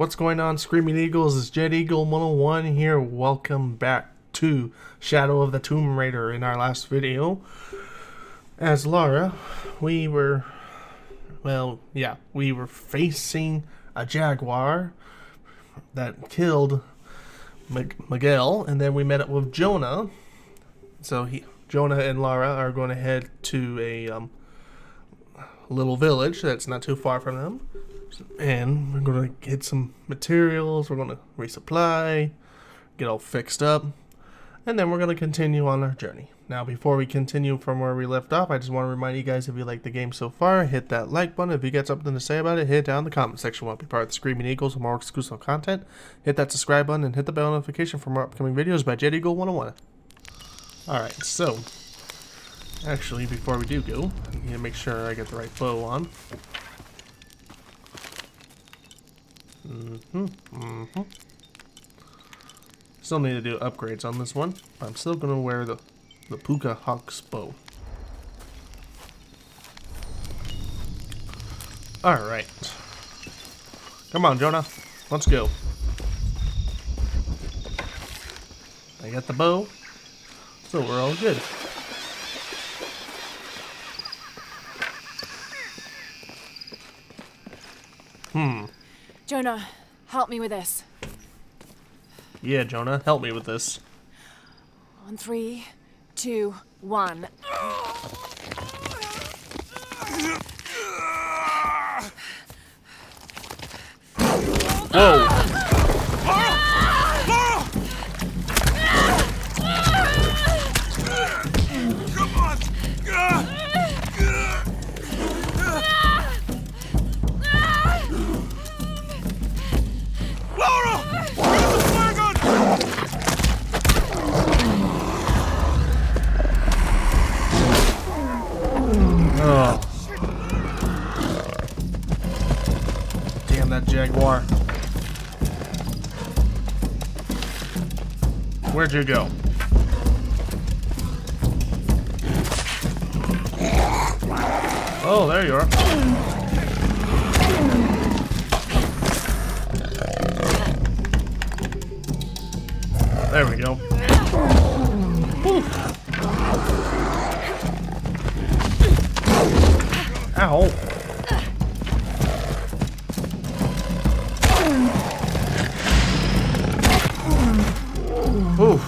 What's going on, Screaming Eagles? It's Jet Eagle 101 here. Welcome back to Shadow of the Tomb Raider. In our last video, as Lara, we were facing a jaguar that killed Miguel, and then we met up with Jonah. So Jonah and Lara are going to head to a little village that's not too far from them. And we're going to get some materials, we're going to resupply, get all fixed up, and then we're going to continue on our journey. Now, before we continue from where we left off, I just want to remind you guys, if you like the game so far, hit that like button. If you got something to say about it, hit it down in the comment section. Want to be part of the Screaming Eagles for more exclusive content, hit that subscribe button and hit the bell notification for more upcoming videos by Jet Eagle 101. Alright, so, actually, before we do go, I need to make sure I get the right bow on. Still need to do upgrades on this one, but I'm still gonna wear the Puka Hawk's bow. Alright. Come on, Jonah. Let's go. I got the bow, so we're all good. Jonah, help me with this. Yeah, Jonah, help me with this. On 3, 2, 1. Whoa! Come on! Lara! Use the flare gun! Oh. Damn that jaguar. Where'd you go? Oh, there you are. There we go. Whew. Ow. Oof.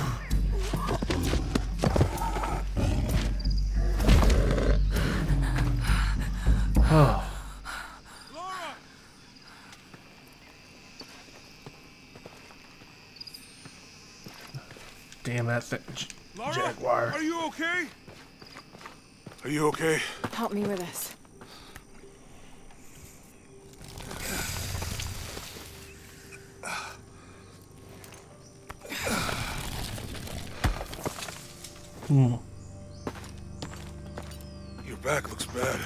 Oh. Damn that jaguar. Are you okay? Are you okay? Help me with this. Your back looks bad.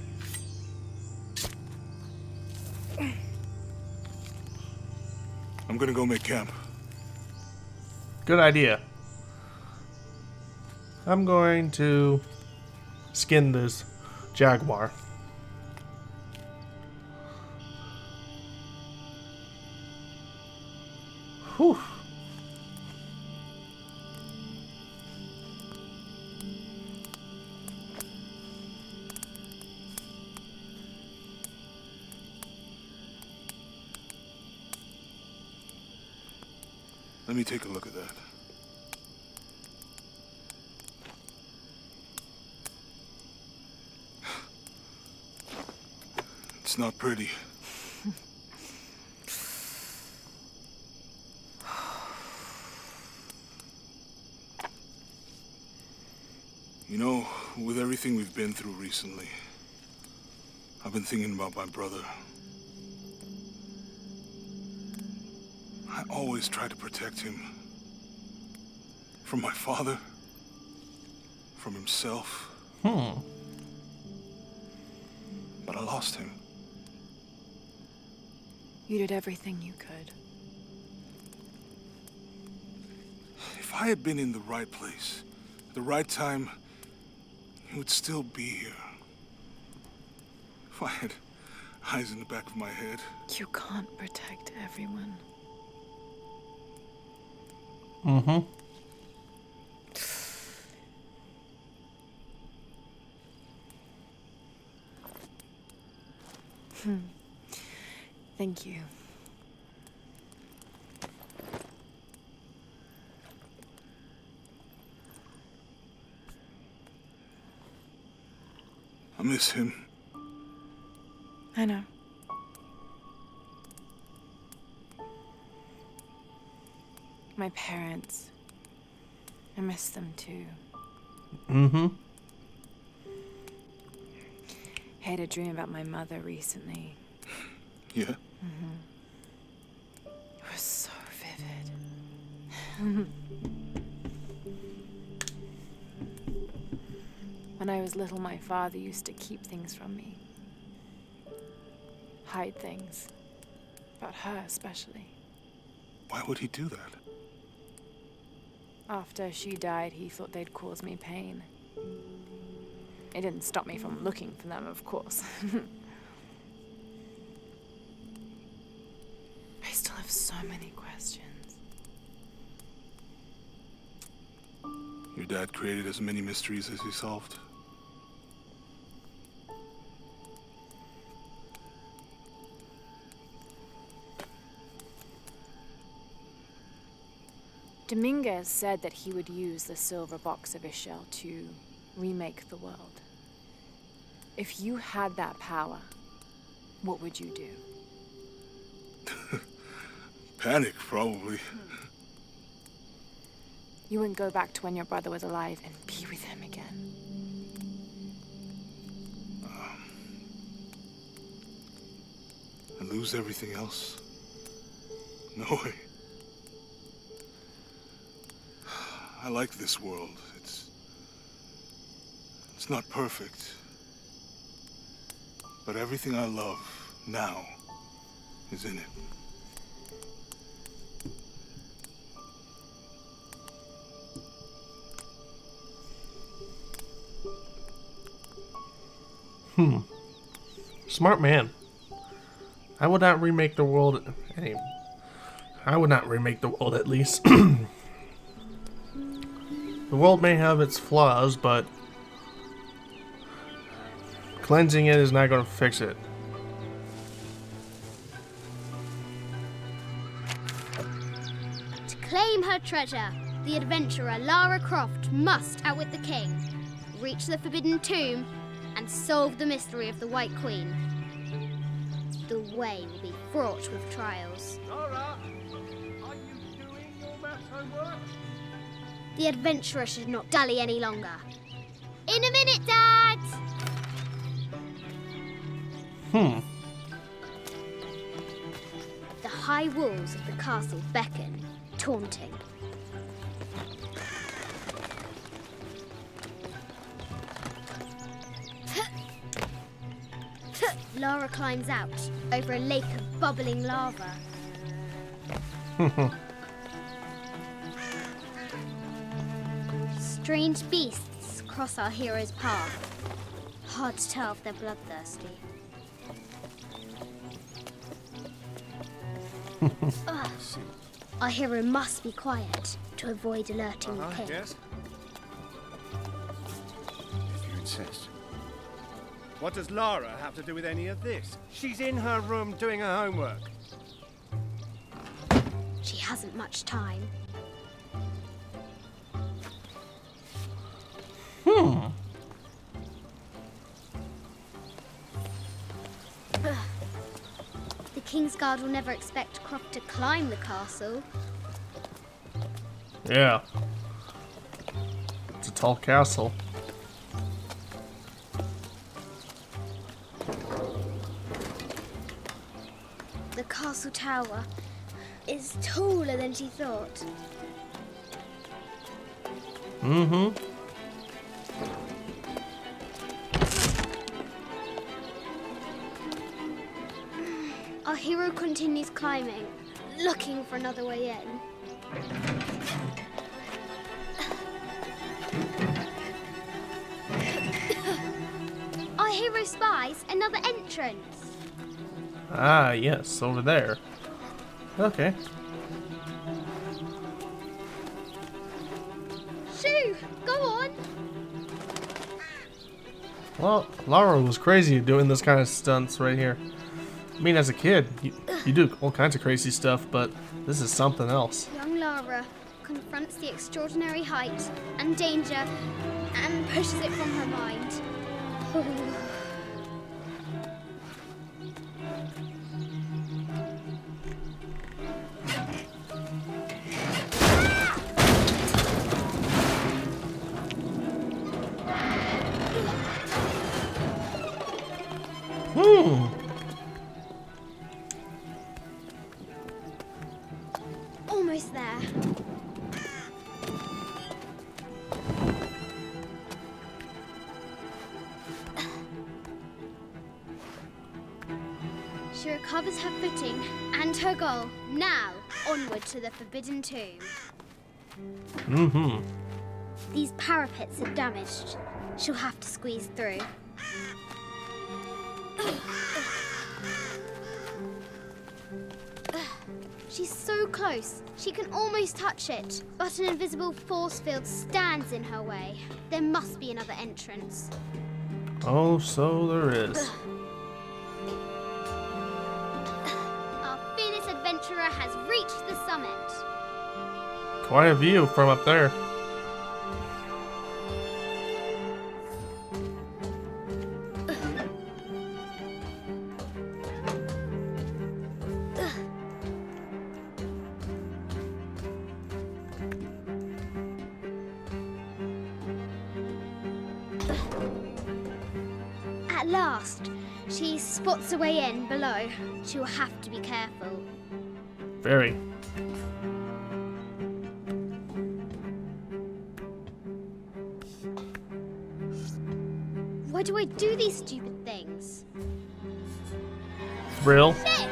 I'm gonna go make camp. Good idea. I'm going to skin this jaguar. Whew. Let me take a look at that. It's not pretty. You know, with everything we've been through recently, I've been thinking about my brother. I always try to protect him. From my father. From himself. But I lost him. You did everything you could. If I had been in the right place, at the right time, he would still be here. If I eyes in the back of my head. You can't protect everyone. Mm-hmm. Thank you. I miss him. I know. My parents. I miss them too. Mm-hmm. I had a dream about my mother recently. Yeah? It was so vivid. When I was little, my father used to keep things from me. Hide things. About her, especially. Why would he do that? After she died, he thought they'd cause me pain. It didn't stop me from looking for them, of course. I still have so many questions. Your dad created as many mysteries as he solved. Dominguez said that he would use the silver box of Ishel to remake the world. If you had that power, what would you do? Panic, probably. You wouldn't go back to when your brother was alive and be with him again. And lose everything else? No way. I like this world. It's not perfect. But everything I love now is in it. Smart man. I would not remake the world. I would not remake the world, at least. The world may have its flaws, but cleansing it is not going to fix it. To claim her treasure, the adventurer Lara Croft must outwit the king, reach the Forbidden Tomb, and solve the mystery of the White Queen. The way will be fraught with trials. Lara, are you doing your maths homework? The adventurer should not dally any longer. In a minute, Dad! The high walls of the castle beckon, taunting. Lara climbs out over a lake of bubbling lava. Strange beasts cross our hero's path. Hard to tell if they're bloodthirsty. Ugh. Our hero must be quiet to avoid alerting the king. Yes? If you insist. What does Lara have to do with any of this? She's in her room doing her homework. She hasn't much time. The Kingsguard will never expect Croft to climb the castle. Yeah. It's a tall castle. The castle tower is taller than she thought. Our hero continues climbing, looking for another way in. Our hero spies another entrance. Ah, yes, over there. Okay. Shoo! Go on! Well, Lara was crazy doing this kind of stunts right here. I mean, as a kid, you do all kinds of crazy stuff, but this is something else. Young Lara confronts the extraordinary height and danger and pushes it from her mind. Almost there. She recovers her footing and her goal. Now, onward to the Forbidden Tomb. Mm-hmm. These parapets are damaged. She'll have to squeeze through. She's so close. She can almost touch it. But an invisible force field stands in her way. There must be another entrance. Oh, so there is. Our fearless adventurer has reached the summit. Quite a view from up there. At last, she spots a way in below. She will have to be careful. Very. Why do I do these stupid things? Thrill. Shit!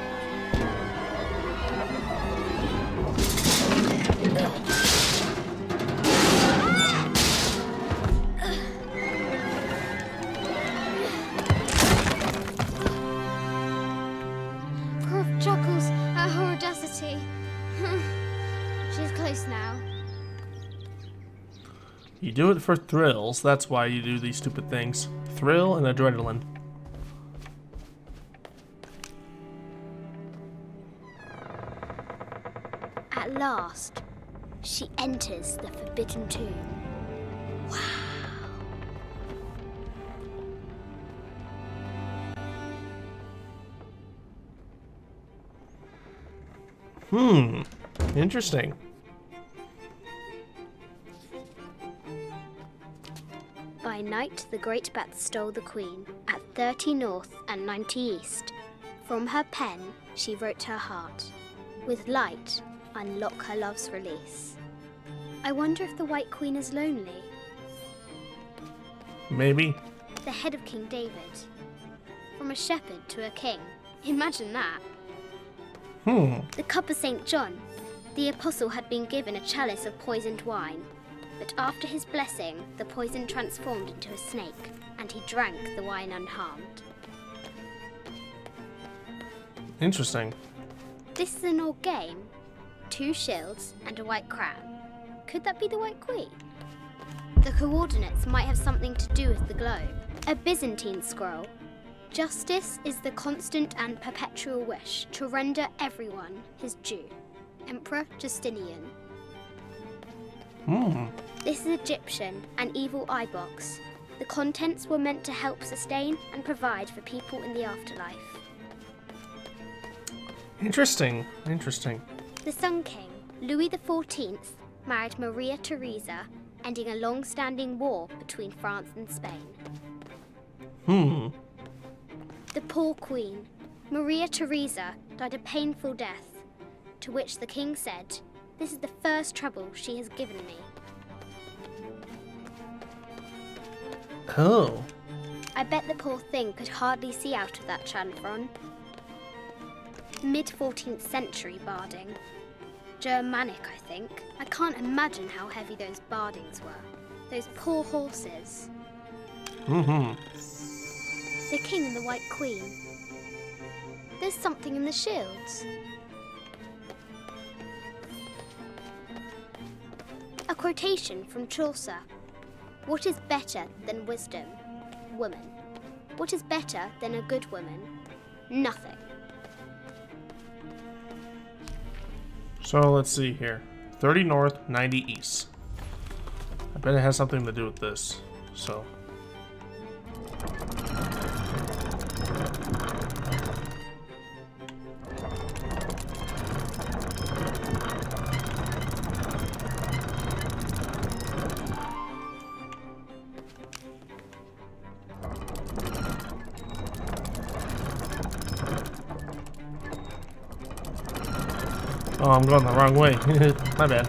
Croft chuckles at her audacity. She's close now. You do it for thrills, that's why you do these stupid things. Thrill and adrenaline. At last, she enters the Forbidden Tomb. Wow. Interesting. By night, the great bat stole the queen at 30 north and 90 east. From her pen, she wrote her heart. With light, unlock her love's release. I wonder if the White Queen is lonely. Maybe. The head of King David. From a shepherd to a king. Imagine that. The cup of St. John. The apostle had been given a chalice of poisoned wine. But after his blessing, the poison transformed into a snake, and he drank the wine unharmed. Interesting. This is an old game. 2 shields and a white crown. Could that be the White Queen? The coordinates might have something to do with the globe. A Byzantine scroll. Justice is the constant and perpetual wish to render everyone his due. Emperor Justinian. This is Egyptian, an evil eye box. The contents were meant to help sustain and provide for people in the afterlife. Interesting. Interesting. The Sun King, Louis XIV, married Maria Theresa, ending a long-standing war between France and Spain. The poor queen, Maria Theresa, died a painful death, to which the king said, "This is the first trouble she has given me." Oh. I bet the poor thing could hardly see out of that chanfron. Mid-14th century barding. Germanic, I think. I can't imagine how heavy those bardings were. Those poor horses. The king and the White Queen. There's something in the shields. A quotation from Chaucer. What is better than wisdom? Woman. What is better than a good woman? Nothing. So let's see here. 30 north, 90 east. I bet it has something to do with this. So. Oh, I'm going the wrong way. My bad.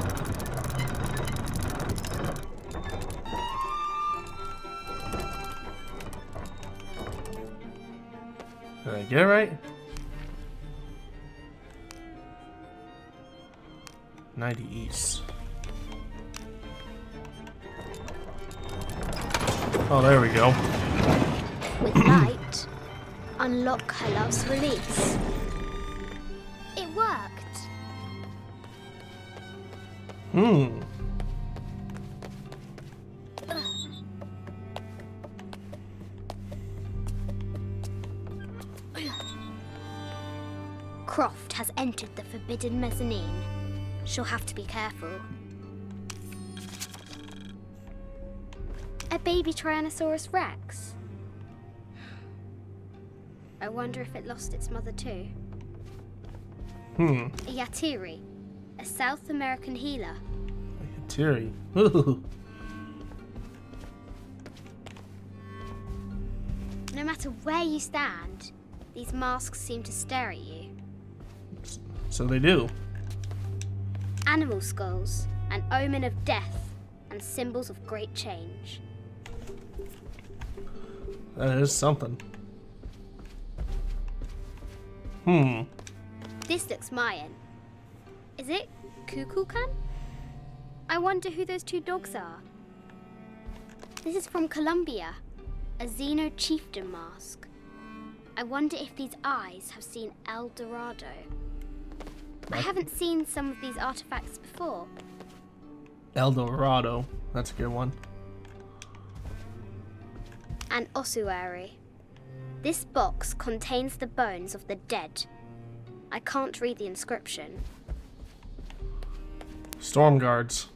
Did I get it right? 90 east. Oh, there we go. With light, unlock her love's release. It worked. Hmm. Croft has entered the forbidden mezzanine. She'll have to be careful. A baby Tyrannosaurus Rex. I wonder if it lost its mother too. Hmm. A Yatiri, a South American healer. Yatiri. Ooh. No matter where you stand, these masks seem to stare at you. So they do. Animal skulls, an omen of death and symbols of great change. That is something. Hmm. This looks Mayan. Is it Kukulkan? I wonder who those two dogs are. This is from Colombia, a Xeno chieftain mask. I wonder if these eyes have seen El Dorado. I haven't seen some of these artifacts before. El Dorado. That's a good one. An ossuary. This box contains the bones of the dead. I can't read the inscription. Storm guards.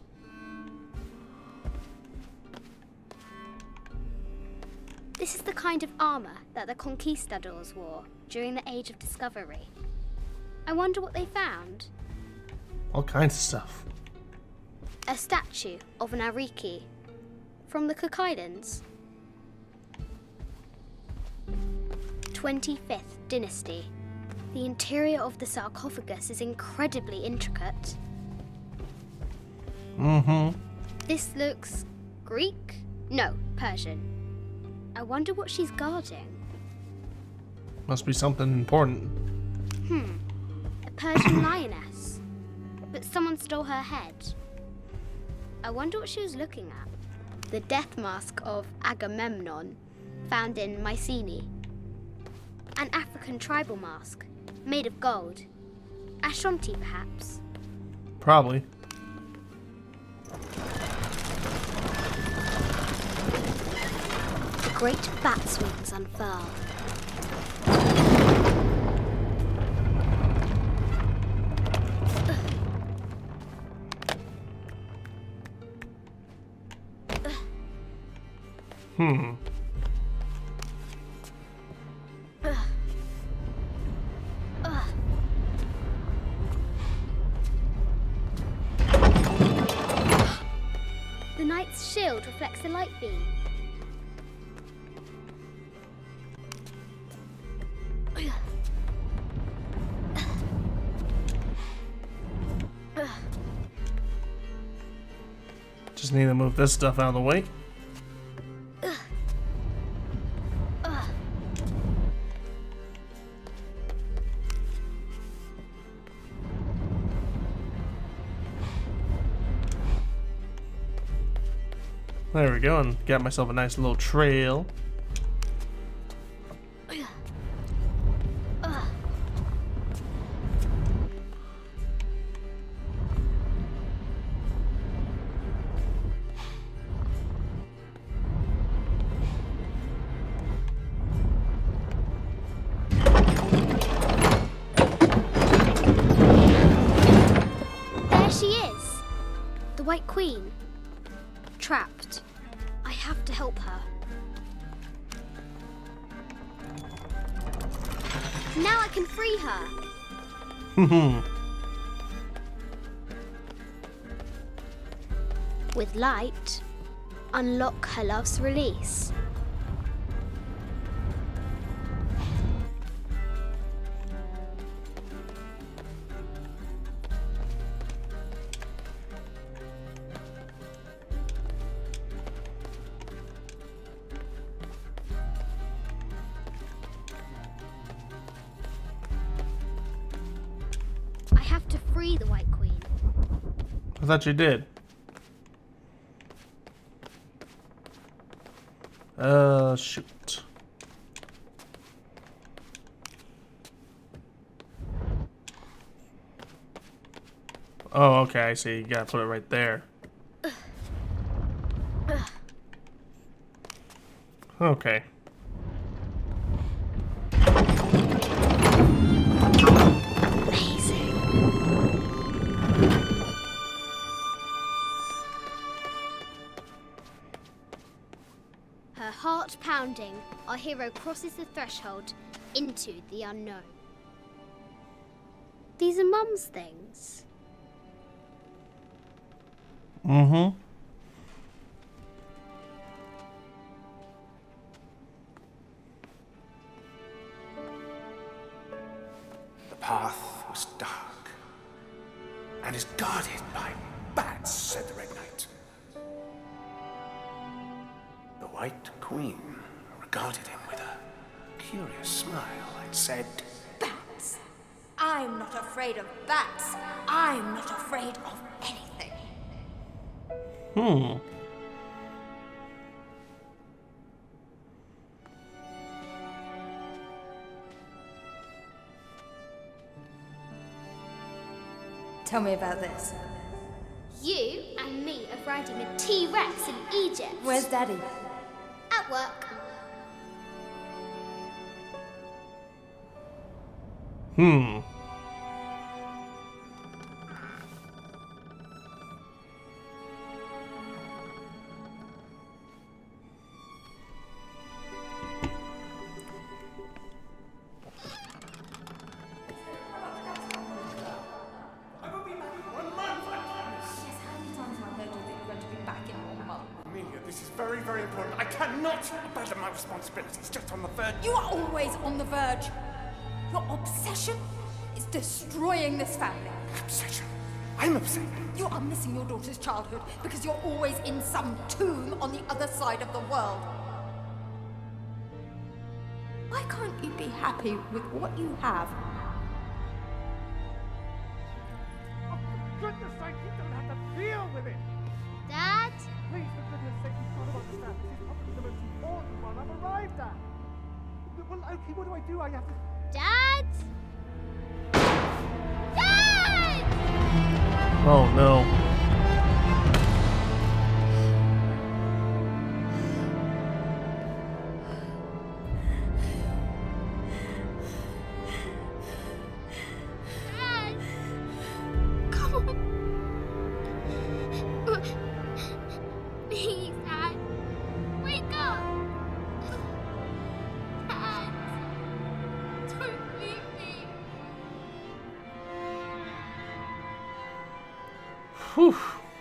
This is the kind of armor that the conquistadors wore during the Age of Discovery. I wonder what they found. All kinds of stuff. A statue of an Ariki from the Cook Islands. 25th Dynasty. The interior of the sarcophagus is incredibly intricate. Mm-hmm. This looks Greek? No, Persian. I wonder what she's guarding. Must be something important. A Persian lioness. But someone stole her head. I wonder what she was looking at. The death mask of Agamemnon, found in Mycenae. An African tribal mask, made of gold. Ashanti, perhaps. Probably. The great bat's wings unfurl. Hmm. The knight's shield reflects the light beam. Just need to move this stuff out of the way. There we go, and got myself a nice little trail. White Queen. Trapped. I have to help her. Now I can free her. With light, unlock her love's release. I have to free the White Queen. I thought you did. Shoot. Oh, okay, I see. You gotta put it right there. Okay. Amazing. Her heart pounding, our hero crosses the threshold into the unknown. These are Mum's things. Mm-hmm. The path was dark and is guarded by bats, said the Red Knight. The White Queen regarded him with a curious smile and said, Bats. I'm not afraid of bats. I'm not afraid of anything. Tell me about this. You and me are riding a T-Rex in Egypt. Where's Daddy? At work. Amelia, this is very, very important. I cannot abandon my responsibilities just on the verge. You are always on the verge. Your obsession is destroying this family. Obsession. I'm upset. You are missing your daughter's childhood because you're always in some tomb on the other side of the world. Why can't you be happy with what you have? Oh, for goodness sake, you don't have to deal with it. Dad? Please, for goodness sake, you've got to understand. This is probably the most important one I've arrived at. Well, okay, what do I do? I have to... Dad? Dad! Oh no. Dad! Come on. Please, Dad. Wake up. Dad. Don't leave me. Whew.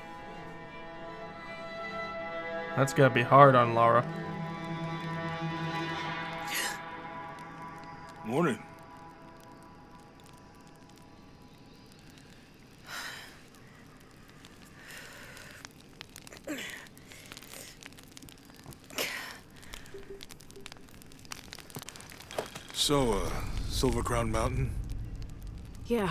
That's gotta be hard on Lara. Morning. So, Silver Crown Mountain? Yeah.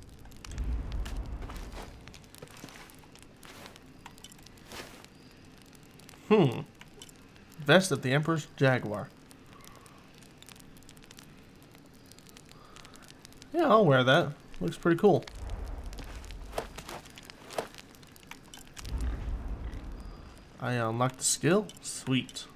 Vest of the Emperor's Jaguar. Yeah, I'll wear that. Looks pretty cool. I unlocked the skill. Sweet.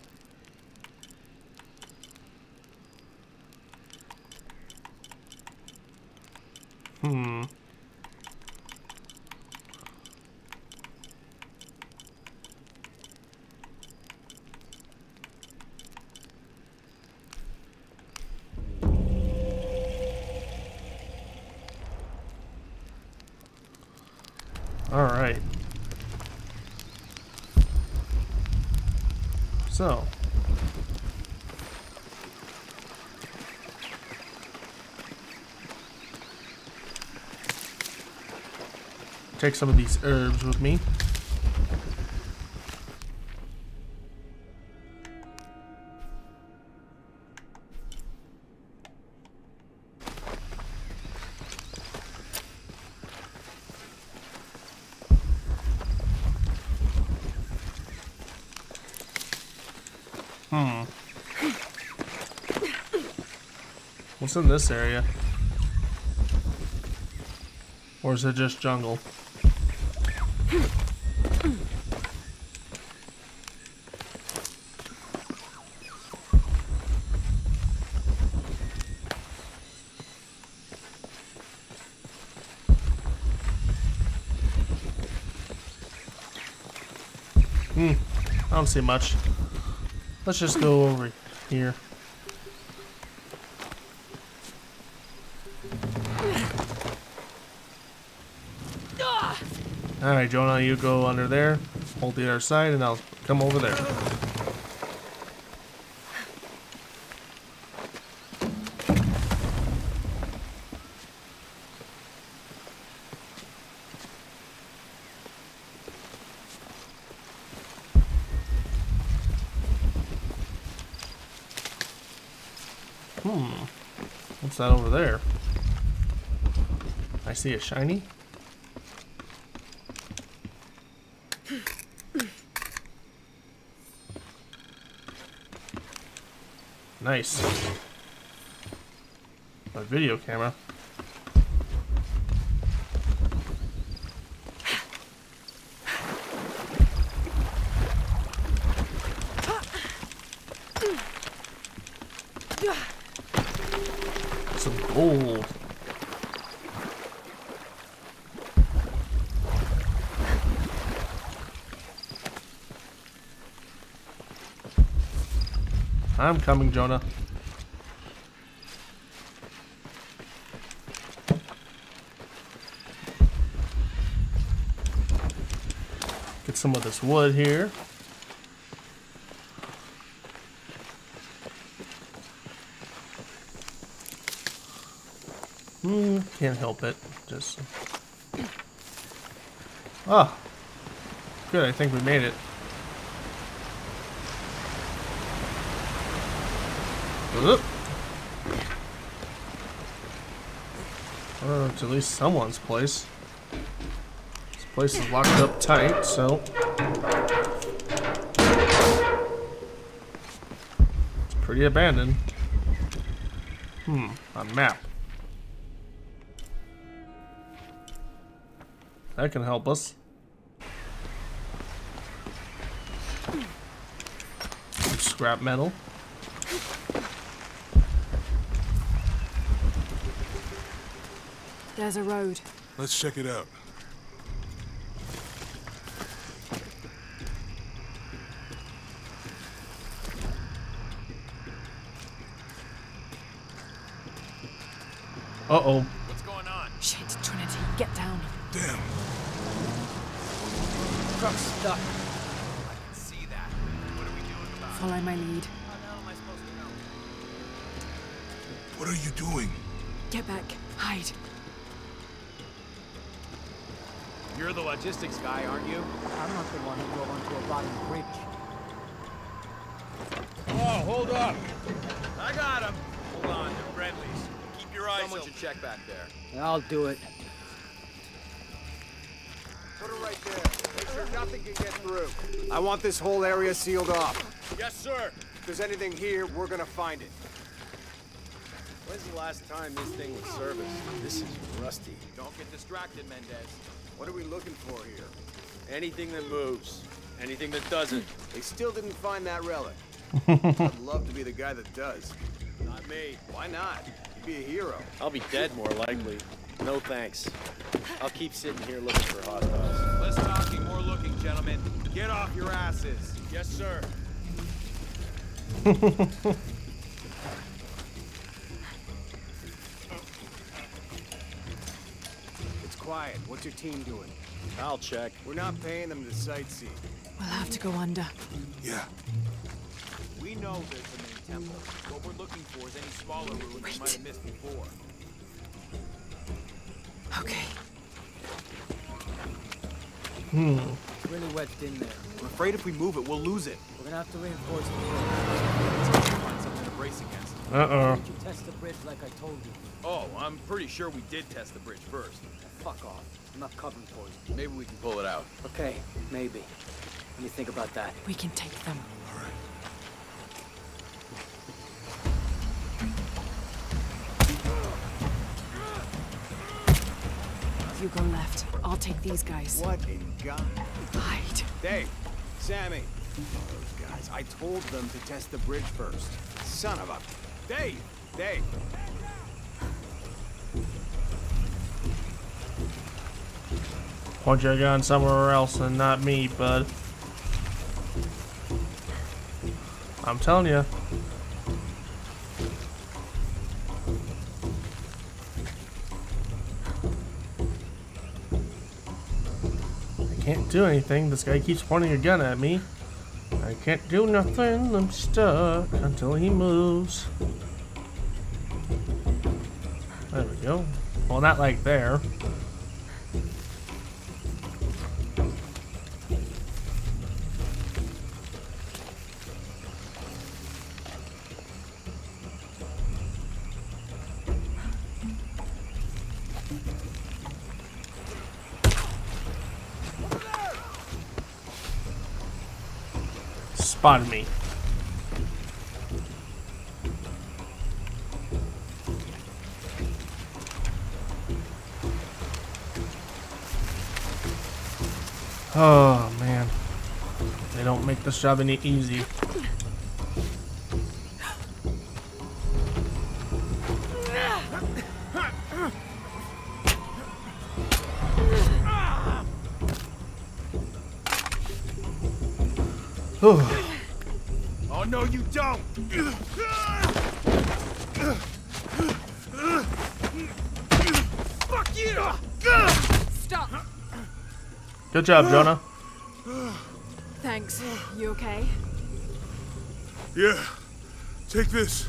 Alright. So. Take some of these herbs with me. What's in this area? Or is it just jungle? I don't see much. Let's just go over here. Alright, Jonah, you go under there, hold the other side, and I'll come over there. What's that over there? I see a shiny. Nice. A video camera. Some gold. I'm coming, Jonah. Get some of this wood here. Can't help it. Just. Ah. Good, I think we made it. Whoop. It's at least someone's place. This place is locked up tight, so it's pretty abandoned. A map. That can help us. Some scrap metal. There's a road. Let's check it out. Uh-oh. What's going on? Shit, Trinity, get down. Damn. Truck's stuck. I can see that. What are we doing about it? Follow my lead. How the hell am I supposed to know? What are you doing? Get back. Hide. You're the logistics guy, aren't you? I'm not the one who drove onto a rotten bridge. Oh, hold up. I got him. Hold on, they're friendlies. Keep your eyes open. Someone should check back there. I'll do it. Put it right there. Make sure nothing can get through. I want this whole area sealed off. Yes, sir. If there's anything here, we're gonna find it. When's the last time this thing was serviced? This is rusty. Don't get distracted, Mendez. What are we looking for here? Anything that moves. Anything that doesn't. They still didn't find that relic. I'd love to be the guy that does. Not me. Why not? You'd be a hero. I'll be dead more likely. No thanks. I'll keep sitting here looking for hostiles. Less talking, more looking, gentlemen. Get off your asses. Yes, sir. It's quiet. What's your team doing? I'll check. We're not paying them to sightsee. We'll have to go under. Yeah. We know there's the main temple. What we're looking for is any smaller ruins we might have missed before. Okay. It's really wedged in there. I'm afraid if we move it, we'll lose it. We're gonna have to reinforce the Find something to brace against. Uh-oh. bridge. Did you test the bridge like I told you? Oh, I'm pretty sure we did test the bridge first. Fuck off. I'm not covering for you. Maybe we can pull it out. Okay, maybe. Let me think about that. We can take them. You go left. I'll take these guys. What in God? Hide. Dave, Sammy. Those guys. I told them to test the bridge first. Son of a... Dave! Dave! Point your gun somewhere else and not me, bud. I'm telling you. I can't do anything. This guy keeps pointing a gun at me. I can't do nothing. I'm stuck until he moves. There we go. Well, not like there. Spotted me. Oh man, they don't make this job any easy. Oh, no, you don't! Fuck you! Stop! Good job, Jonah. Thanks. You okay? Yeah. Take this.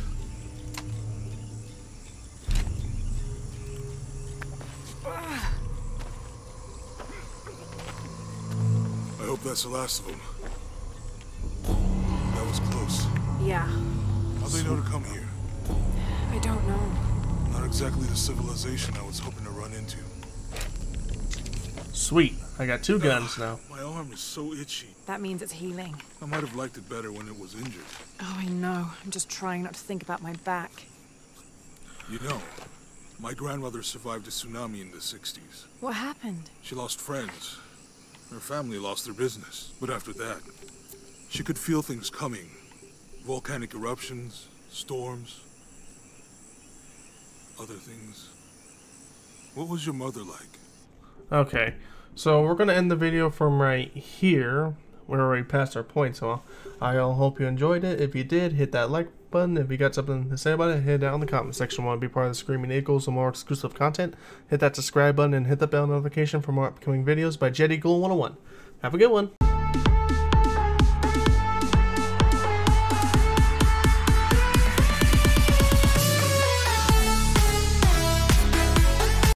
I hope that's the last of them. That was close. Yeah. How'd they know to come here? I don't know. Not exactly the civilization I was hoping to run into. Sweet. I got 2 guns now. My arm is so itchy. That means it's healing. I might have liked it better when it was injured. Oh, I know. I'm just trying not to think about my back. You know, my grandmother survived a tsunami in the 60s. What happened? She lost friends. Her family lost their business. But after that, she could feel things coming. Volcanic eruptions, storms, other things. What was your mother like? Okay, so we're gonna end the video from right here. We're already past our point, so I hope you enjoyed it. If you did, hit that like button. If you got something to say about it, hit it down in the comment section. Want to be part of the Screaming Eagles and more exclusive content? Hit that subscribe button and hit the bell notification for more upcoming videos by Jedi Ghoul 101. Have a good one.